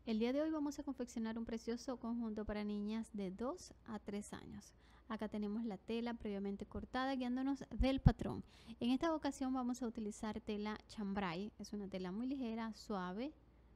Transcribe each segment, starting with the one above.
El día de hoy vamos a confeccionar un precioso conjunto para niñas de 2 a 3 años. Acá tenemos la tela previamente cortada guiándonos del patrón. En esta ocasión vamos a utilizar tela chambray. Es una tela muy ligera, suave.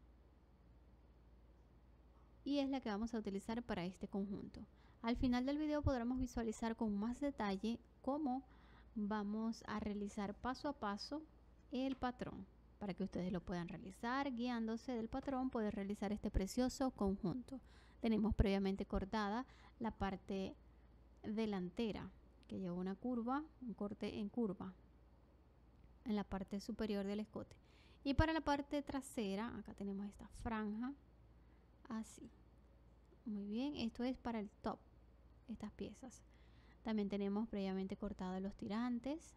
Y es la que vamos a utilizar para este conjunto. Al final del video podremos visualizar con más detalle cómo vamos a realizar paso a paso el patrón. Para que ustedes lo puedan realizar, guiándose del patrón, poder realizar este precioso conjunto. Tenemos previamente cortada la parte delantera, que lleva una curva, un corte en curva, en la parte superior del escote. Y para la parte trasera, acá tenemos esta franja, así. Muy bien, esto es para el top, estas piezas. También tenemos previamente cortados los tirantes.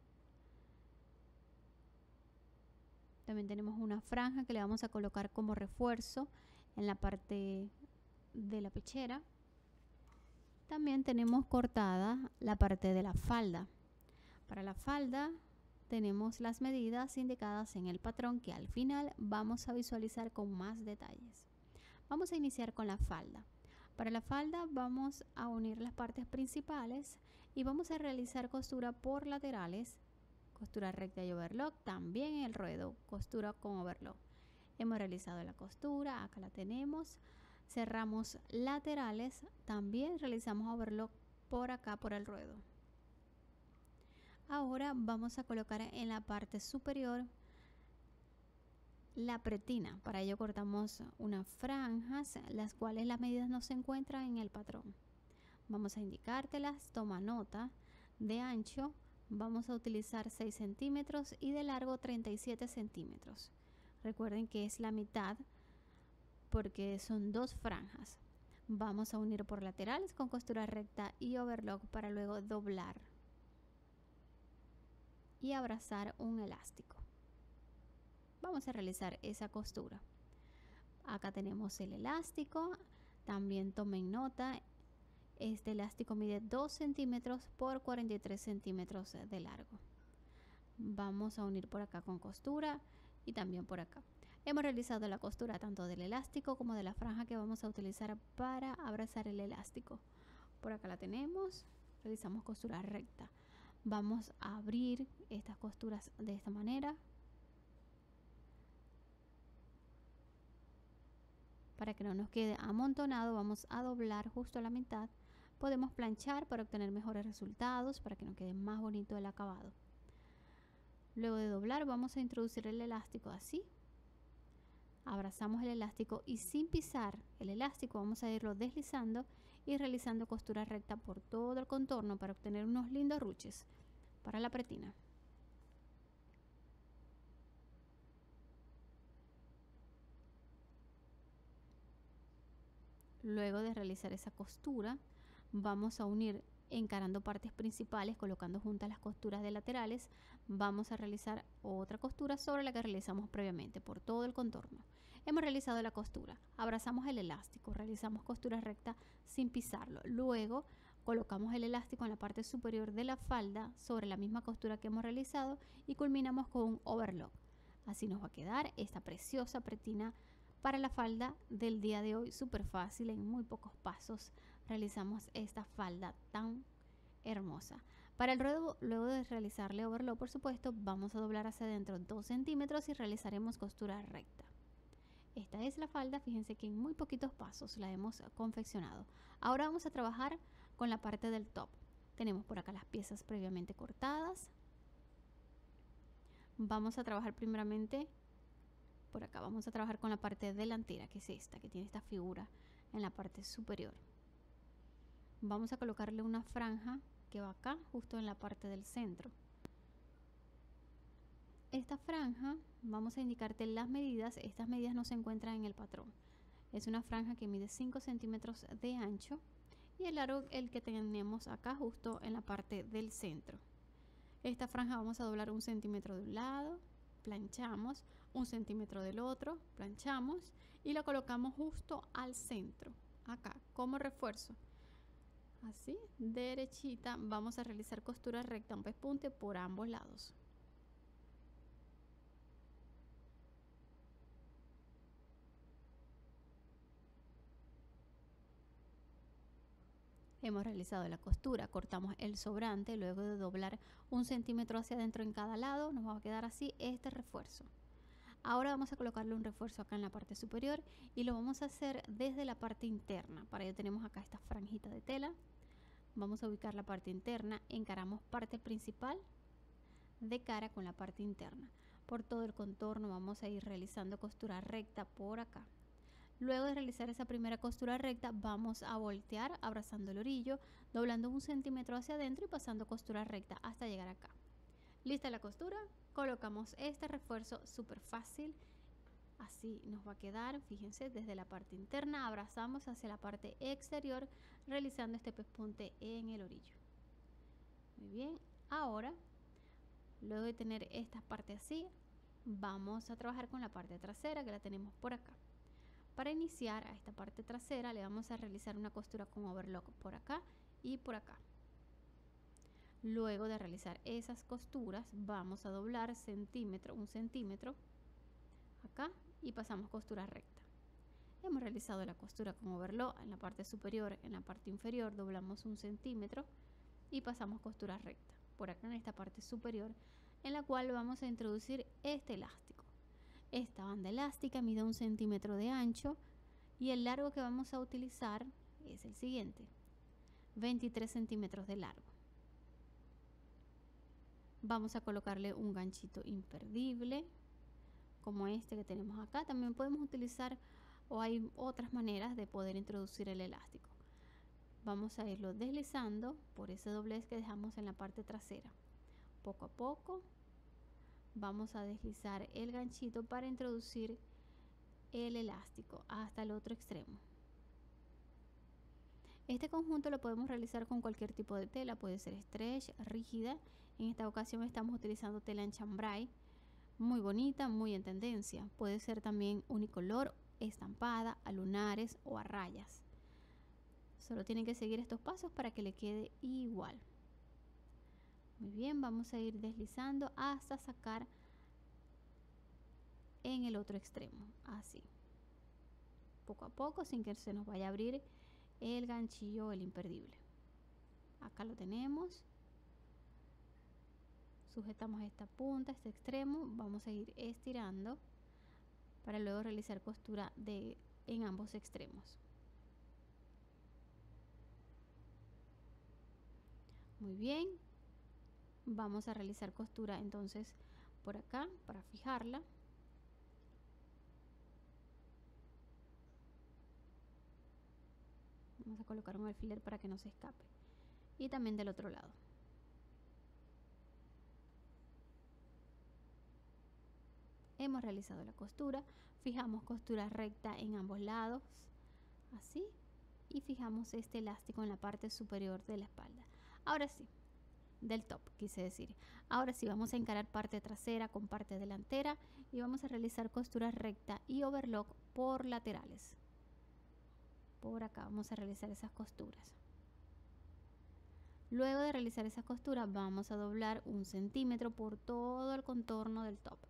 También tenemos una franja que le vamos a colocar como refuerzo en la parte de la pechera. También tenemos cortada la parte de la falda. Para la falda tenemos las medidas indicadas en el patrón que al final vamos a visualizar con más detalles. Vamos a iniciar con la falda. Para la falda vamos a unir las partes principales y vamos a realizar costura por laterales. Costura recta y overlock, también en el ruedo, costura con overlock. Hemos realizado la costura, acá la tenemos. Cerramos laterales, también realizamos overlock por acá, por el ruedo. Ahora vamos a colocar en la parte superior la pretina. Para ello cortamos unas franjas, las cuales las medidas no se encuentran en el patrón. Vamos a indicártelas, toma nota. De ancho vamos a utilizar 6 centímetros y de largo 37 centímetros. Recuerden que es la mitad porque son dos franjas. Vamos a unir por laterales con costura recta y overlock para luego doblar y abrazar un elástico. Vamos a realizar esa costura. Acá tenemos el elástico. También tomen nota. Este elástico mide 2 centímetros por 43 centímetros de largo. Vamos a unir por acá con costura y también por acá. Hemos realizado la costura tanto del elástico como de la franja que vamos a utilizar para abrazar el elástico. Por acá la tenemos. Realizamos costura recta. Vamos a abrir estas costuras de esta manera. Para que no nos quede amontonado, vamos a doblar justo a la mitad. Podemos planchar para obtener mejores resultados, para que nos quede más bonito el acabado. Luego de doblar vamos a introducir el elástico así. Abrazamos el elástico y sin pisar el elástico vamos a irlo deslizando y realizando costura recta por todo el contorno para obtener unos lindos ruches para la pretina. Luego de realizar esa costura vamos a unir encarando partes principales, colocando juntas las costuras de laterales. Vamos a realizar otra costura sobre la que realizamos previamente por todo el contorno. Hemos realizado la costura, abrazamos el elástico, realizamos costura recta sin pisarlo. Luego colocamos el elástico en la parte superior de la falda sobre la misma costura que hemos realizado y culminamos con un overlock. Así nos va a quedar esta preciosa pretina para la falda del día de hoy. Súper fácil, en muy pocos pasos realizamos esta falda tan hermosa. Para el ruedo, luego de realizarle overlock, por supuesto, vamos a doblar hacia adentro 2 centímetros y realizaremos costura recta. Esta es la falda, fíjense que en muy poquitos pasos la hemos confeccionado. Ahora vamos a trabajar con la parte del top. Tenemos por acá las piezas previamente cortadas. Vamos a trabajar primeramente por acá, vamos a trabajar con la parte delantera, que es esta, que tiene esta figura en la parte superior. Vamos a colocarle una franja que va acá, justo en la parte del centro. Esta franja, vamos a indicarte las medidas. Estas medidas no se encuentran en el patrón. Es una franja que mide 5 centímetros de ancho y el largo el que tenemos acá justo en la parte del centro. Esta franja vamos a doblar 1 centímetro de un lado, planchamos 1 centímetro del otro, planchamos y la colocamos justo al centro, acá como refuerzo. Así, derechita, vamos a realizar costura recta, un pespunte por ambos lados. Hemos realizado la costura, cortamos el sobrante, luego de doblar 1 centímetro hacia adentro en cada lado, nos va a quedar así este refuerzo. Ahora vamos a colocarle un refuerzo acá en la parte superior y lo vamos a hacer desde la parte interna. Para ello tenemos acá esta franjita de tela. Vamos a ubicar la parte interna, encaramos parte principal de cara con la parte interna. Por todo el contorno vamos a ir realizando costura recta por acá. Luego de realizar esa primera costura recta, vamos a voltear abrazando el orillo, doblando 1 centímetro hacia adentro y pasando costura recta hasta llegar acá. Lista la costura, colocamos este refuerzo súper fácil. Así nos va a quedar, fíjense, desde la parte interna abrazamos hacia la parte exterior, realizando este pespunte en el orillo. Muy bien, ahora, luego de tener esta parte así, vamos a trabajar con la parte trasera que la tenemos por acá. Para iniciar a esta parte trasera le vamos a realizar una costura con overlock por acá y por acá. Luego de realizar esas costuras vamos a doblar 1 centímetro acá y pasamos costura recta. Hemos realizado la costura con overlock en la parte superior, en la parte inferior doblamos 1 centímetro y pasamos costura recta por acá en esta parte superior, en la cual vamos a introducir este elástico. Esta banda elástica mide 1 centímetro de ancho y el largo que vamos a utilizar es el siguiente: 23 centímetros de largo. Vamos a colocarle un ganchito imperdible como este que tenemos acá. También podemos utilizar, o hay otras maneras de poder introducir el elástico. Vamos a irlo deslizando por ese doblez que dejamos en la parte trasera. Poco a poco vamos a deslizar el ganchito para introducir el elástico hasta el otro extremo. Este conjunto lo podemos realizar con cualquier tipo de tela, puede ser stretch, rígida. En esta ocasión estamos utilizando tela en chambray, muy bonita, muy en tendencia. Puede ser también unicolor, estampada, a lunares o a rayas. Solo tienen que seguir estos pasos para que le quede igual. Muy bien, vamos a ir deslizando hasta sacar en el otro extremo, así. Poco a poco, sin que se nos vaya a abrir el ganchillo, el imperdible. Acá lo tenemos. Sujetamos esta punta, este extremo, vamos a ir estirando para luego realizar costura en ambos extremos. Muy bien, vamos a realizar costura entonces por acá para fijarla. Vamos a colocar un alfiler para que no se escape, y también del otro lado. Hemos realizado la costura, fijamos costura recta en ambos lados, así, y fijamos este elástico en la parte superior de la espalda. Ahora sí, del top quise decir. Ahora sí vamos a encarar parte trasera con parte delantera y vamos a realizar costura recta y overlock por laterales. Por acá vamos a realizar esas costuras. Luego de realizar esas costuras vamos a doblar 1 centímetro por todo el contorno del top,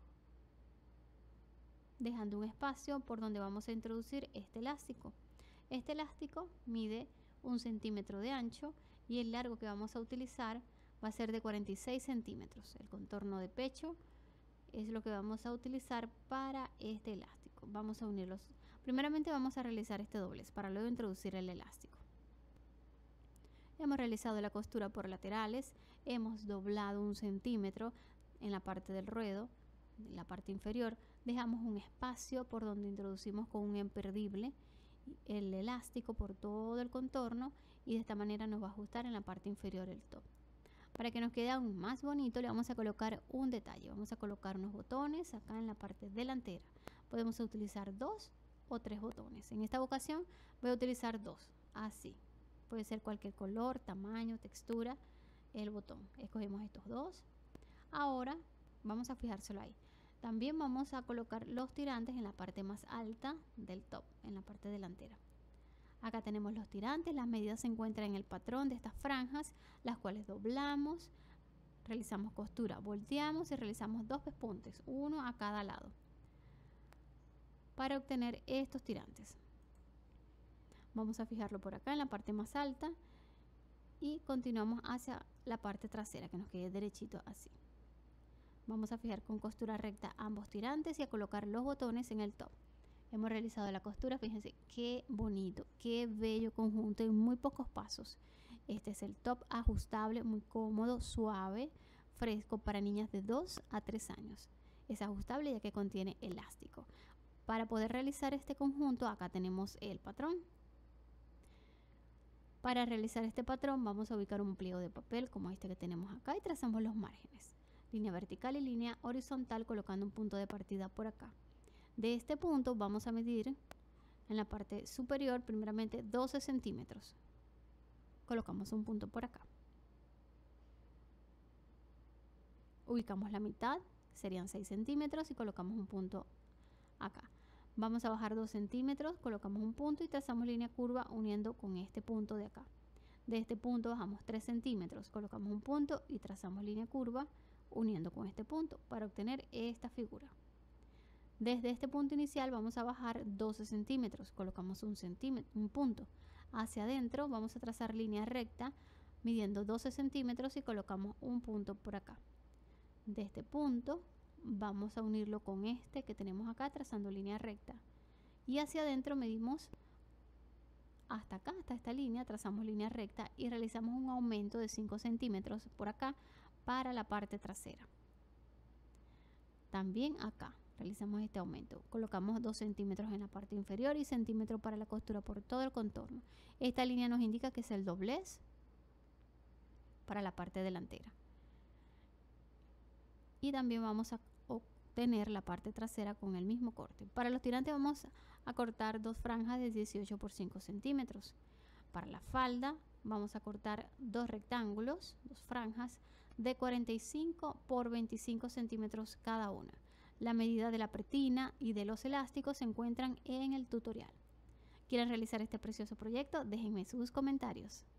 dejando un espacio por donde vamos a introducir este elástico. Este elástico mide 1 centímetro de ancho y el largo que vamos a utilizar va a ser de 46 centímetros. El contorno de pecho es lo que vamos a utilizar para este elástico. Vamos a unirlos. Primeramente vamos a realizar este doblez para luego introducir el elástico. Hemos realizado la costura por laterales, hemos doblado 1 centímetro en la parte del ruedo, en la parte inferior, dejamos un espacio por donde introducimos con un imperdible el elástico por todo el contorno y de esta manera nos va a ajustar en la parte inferior del top. Para que nos quede aún más bonito le vamos a colocar un detalle. Vamos a colocar unos botones acá en la parte delantera. Podemos utilizar 2 o 3 botones. En esta ocasión voy a utilizar 2, así. Puede ser cualquier color, tamaño, textura, el botón. Escogemos estos 2. Ahora vamos a fijárselo ahí. También vamos a colocar los tirantes en la parte más alta del top, en la parte delantera. Acá tenemos los tirantes, las medidas se encuentran en el patrón de estas franjas, las cuales doblamos, realizamos costura, volteamos y realizamos 2 pespuntes, uno a cada lado, para obtener estos tirantes. Vamos a fijarlo por acá en la parte más alta y continuamos hacia la parte trasera, que nos quede derechito así. Vamos a fijar con costura recta ambos tirantes y a colocar los botones en el top. Hemos realizado la costura, fíjense qué bonito, qué bello conjunto en muy pocos pasos. Este es el top ajustable, muy cómodo, suave, fresco para niñas de 2 a 3 años. Es ajustable ya que contiene elástico. Para poder realizar este conjunto, acá tenemos el patrón. Para realizar este patrón vamos a ubicar un pliego de papel como este que tenemos acá y trazamos los márgenes. Línea vertical y línea horizontal colocando un punto de partida por acá. De este punto vamos a medir en la parte superior primeramente 12 centímetros. Colocamos un punto por acá. Ubicamos la mitad, serían 6 centímetros y colocamos un punto acá. Vamos a bajar 2 centímetros, colocamos un punto y trazamos línea curva uniendo con este punto de acá. De este punto bajamos 3 centímetros, colocamos un punto y trazamos línea curva uniendo con este punto para obtener esta figura. Desde este punto inicial vamos a bajar 12 centímetros, colocamos un punto. Hacia adentro vamos a trazar línea recta midiendo 12 centímetros y colocamos un punto por acá. De este punto vamos a unirlo con este que tenemos acá trazando línea recta. Y hacia adentro medimos hasta acá, hasta esta línea, trazamos línea recta y realizamos un aumento de 5 centímetros por acá para la parte trasera. También acá realizamos este aumento, colocamos 2 centímetros en la parte inferior y centímetro para la costura por todo el contorno. Esta línea nos indica que es el doblez para la parte delantera. Y también vamos a obtener la parte trasera con el mismo corte. Para los tirantes vamos a cortar 2 franjas de 18 por 5 centímetros. Para la falda vamos a cortar 2 rectángulos, 2 franjas de 45 por 25 centímetros cada una. La medida de la pretina y de los elásticos se encuentran en el tutorial. ¿Quieren realizar este precioso proyecto? Déjenme sus comentarios.